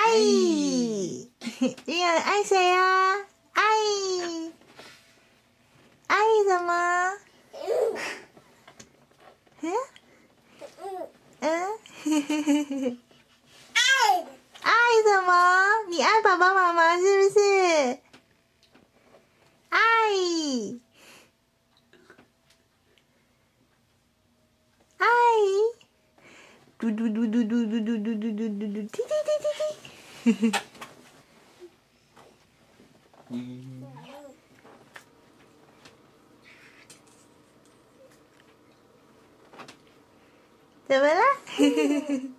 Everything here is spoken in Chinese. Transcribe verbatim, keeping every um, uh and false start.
爱，你爱谁呀？爱，爱什么？嗯嗯，爱爱什么？你爱爸爸妈妈是不是？爱，爱，嘟嘟嘟嘟嘟嘟嘟嘟嘟嘟嘟嘟，滴滴滴滴滴。 嗯。 怎么了？